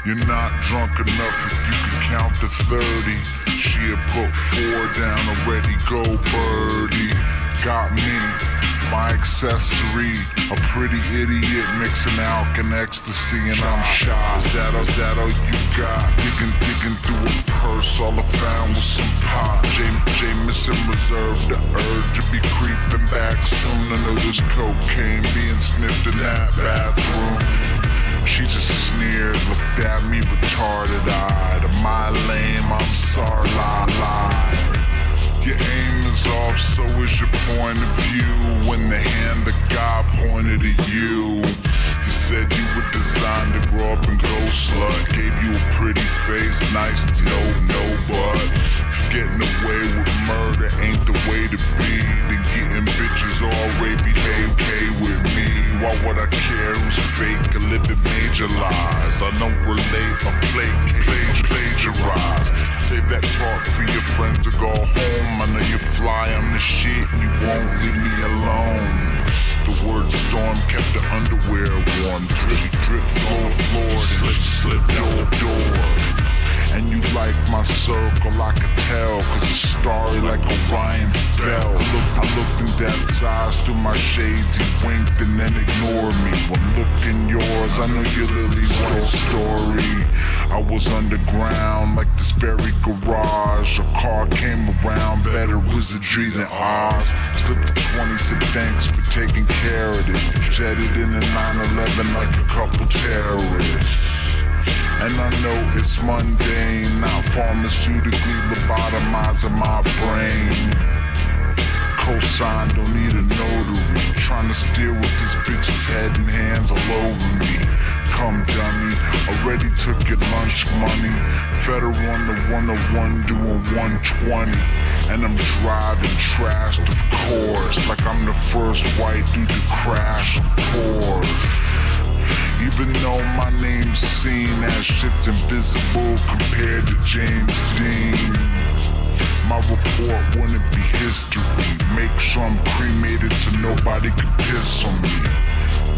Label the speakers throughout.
Speaker 1: You're not drunk enough if you can count to 30. She had put 4 down already, go birdie. Got me, my accessory, a pretty idiot mixing alk and ecstasy, and I'm shy. Is that all you got? Digging through a purse, all I found was some pot. Jameson reserved the urge to be creeping back soon. I know there's cocaine being sniffed in that bathroom. She just sneered, looked at me retarded-eyed. Am I lame? I'm sorry, lie. Your aim is off, so is your point of view. When the hand of God pointed at you, you said you were designed to grow up and go slut. Gave you a pretty face, nice to know, but if getting away with murder ain't the way to be, then getting bitches all rapey okay with me. Why would I care who's fake or living major lies? I don't relate or plagiarize. Save that talk for your friends to go home. I know you fly on the shit and you won't leave me alone. The word storm kept the underwear warm. Drip, floor, slip, door. And you like my circle, I could tell, cause it's starry like Orion's bell. I looked in death's eyes through my shades, he winked and then ignored me. When looking yours, I know your Lily's story. I was underground like this very garage. A car came around, better wizardry than ours. Slipped the 20, said thanks for taking care of this. Jetted in a 911 like a couple terrorists. And I know it's mundane, not pharmaceutically lobotomizing my brain. Cosign, don't need a notary. Trying to steer with this bitch's head and hands all over me. Come dummy, already took your lunch money. Federal on the 101 doing 120. And I'm driving trashed, of course, like I'm the first white dude to crash a Porsche. Even though my name's seen as shit's invisible compared to James Dean, my report wouldn't be history. Make sure I'm cremated so nobody could piss on me.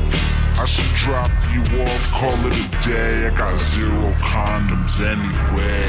Speaker 1: I should drop you off, call it a day. I got 0 condoms anyway.